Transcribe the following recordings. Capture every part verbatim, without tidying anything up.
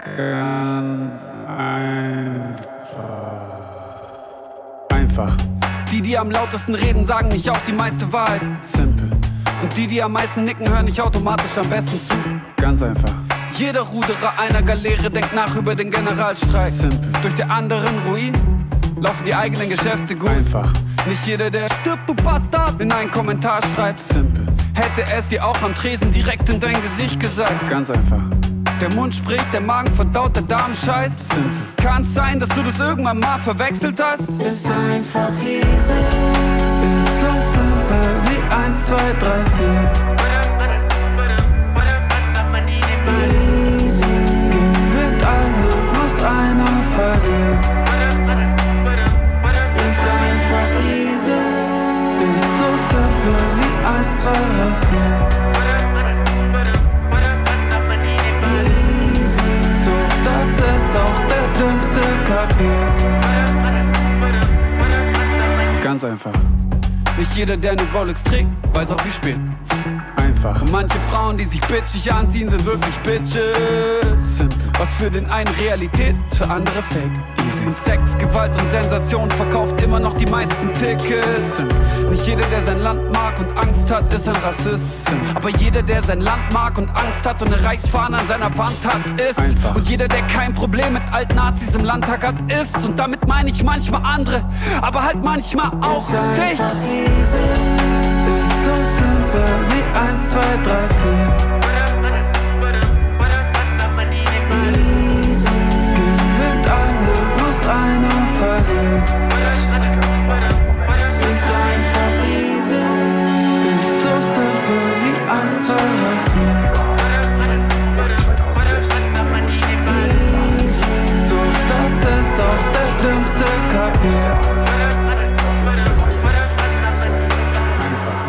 Ganz einfach. Einfach. Die, die am lautesten reden, sagen nicht auch die meiste Wahrheit. Simpel. Und die, die am meisten nicken, hören nicht automatisch am besten zu. Ganz einfach. Jeder Ruderer einer Galeere denkt nach über den Generalstreik. Simpel. Durch die anderen Ruin laufen die eigenen Geschäfte gut. Einfach. Nicht jeder, der stirbt, du Bastard, in einen Kommentar schreibt. Simpel. Hätte es dir auch am Tresen direkt in dein Gesicht gesagt. Ganz einfach. Der Mund spricht, der Magen verdaut, der Darm scheißt. Simpel. Kann's sein, dass du das irgendwann mal verwechselt hast? Ist einfach easy. Ist so simpel wie eins, zwei, drei, vier. Easy. Gewinnt einer, muss einer verlieren. Ist einfach easy. Ist so simpel wie eins, zwei, drei, vier. Easy. So, dass es auch der Dümmste kapiert. Ganz einfach. Nicht jeder, der eine Rolex trägt, weiß auch wie spät. Einfach. Und manche Frauen, die sich bitchig anziehen, sind wirklich Bitches. Simpel. Was für den einen Realität ist, für andere Fake. Easy. Und Sex, Gewalt und Sensation verkauft immer noch die meisten Tickets. Simpel. Nicht jeder, der sein Land mag und Angst hat, ist ein Rassist. Simpel. Aber jeder, der sein Land mag und Angst hat und eine Reichsfahne an seiner Wand hat, ist. Einfach. Und jeder, der kein Problem mit Alt-Nazis im Landtag hat, ist. Und damit meine ich manchmal andere, aber halt manchmal auch Ist dich. einfach easy. Ist so simpel wie eins, zwei, drei, vier. Easy. Gewinnt einer, muss einer verlieren. Ist einfach easy. Ist so simpel wie eins, zwei, drei, vier. Easy. So, dass es auch der Dümmste kapiert. Einfach.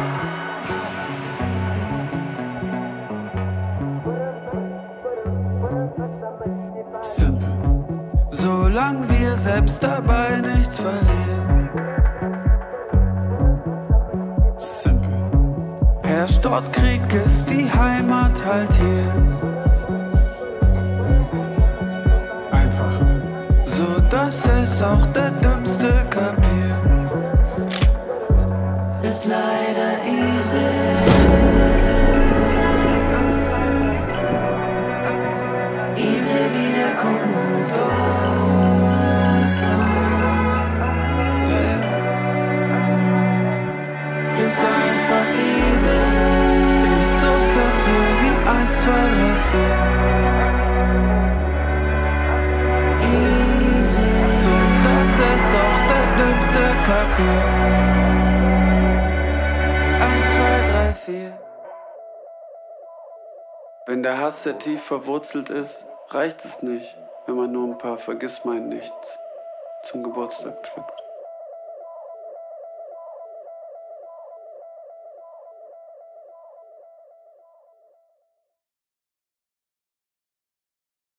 Simpel. Solange wir selbst dabei nichts verlieren, Simpel. herrscht dort Krieg, ist die Heimat halt hier. Einfach. So, dass es auch der Dümmste kapiert. Ist leider easy. Easy wie der Komodo. Ist einfach easy. Ist so simpel wie eins, zwei, drei, vier. Easy. So, dass es auch der Dümmste kapiert. Eins, zwei, drei, vier. Wenn der Hass sehr tief verwurzelt ist, reicht es nicht, wenn man nur ein paar Vergissmeinnichts zum Geburtstag pflückt.